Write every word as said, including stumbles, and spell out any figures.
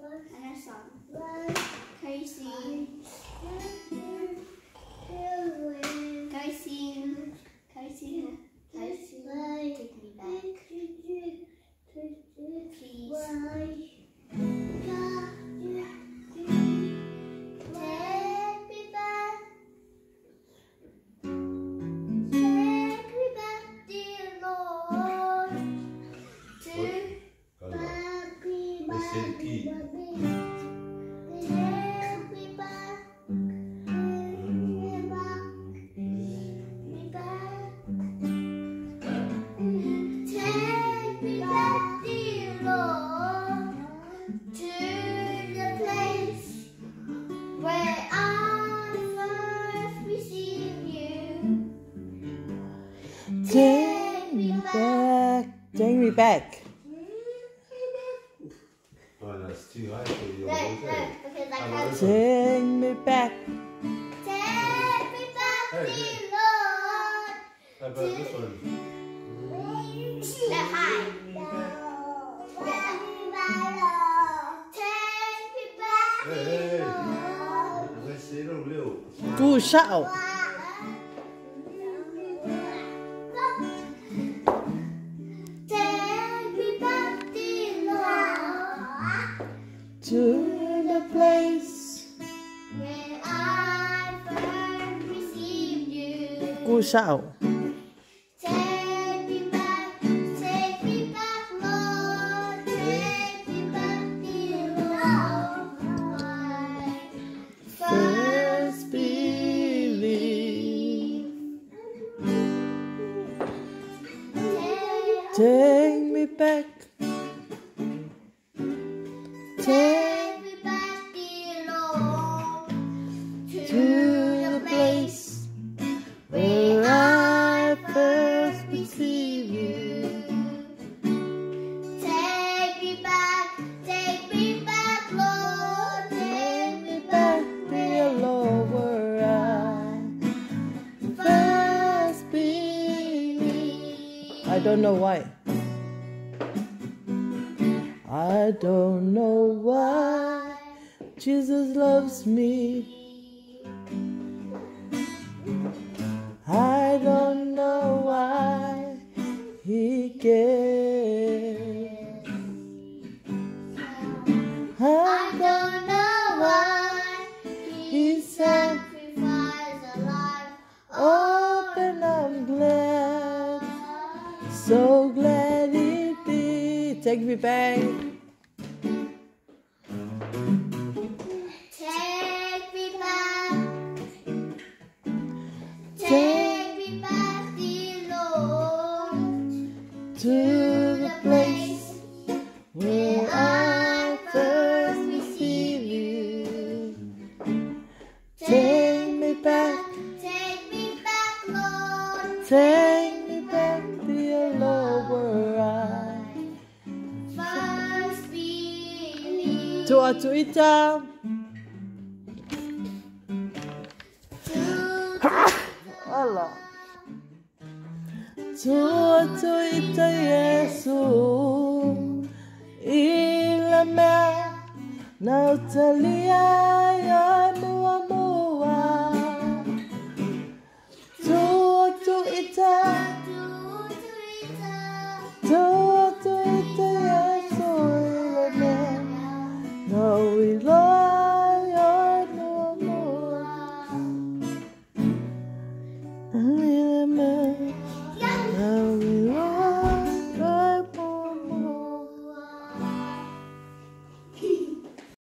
and a son. Casey. Casey. Casey. Casey. Take me back. Please. Take me back, take me back. Oh, that's too high for you. Look, look, because I can't. Take me back. Take me back, dear Lord. How about this one? Look, high. Take me back, Hey, dear hey, Lord. let's see it over there. Cú sạo. To the place Where I first received you. Cú sạo. Take me back, take me back, Lord. Take me back, dear Lord. First believe. Take me back. Take me back, dear Lord, to the place where I first received you. Take me back, take me back, Lord. Take me Back, dear Lord, where I first believed. I don't know why. I don't know why Jesus loves me. I don't know why He cares. I don't know why He sacrificed a life. Oh, and I'm glad, so glad He did. Take me back. Take me back. Take me back, dear Lord, To the place where I first received you. Take me back, take me back, Lord. take me back, dear Lord, where I First believe. to our Twitter. Allah. To our Twitter, Jesus. Ilama nautalia ya mua mua. To our Twitter. To our Twitter, Jesus. No, we lie, I know more.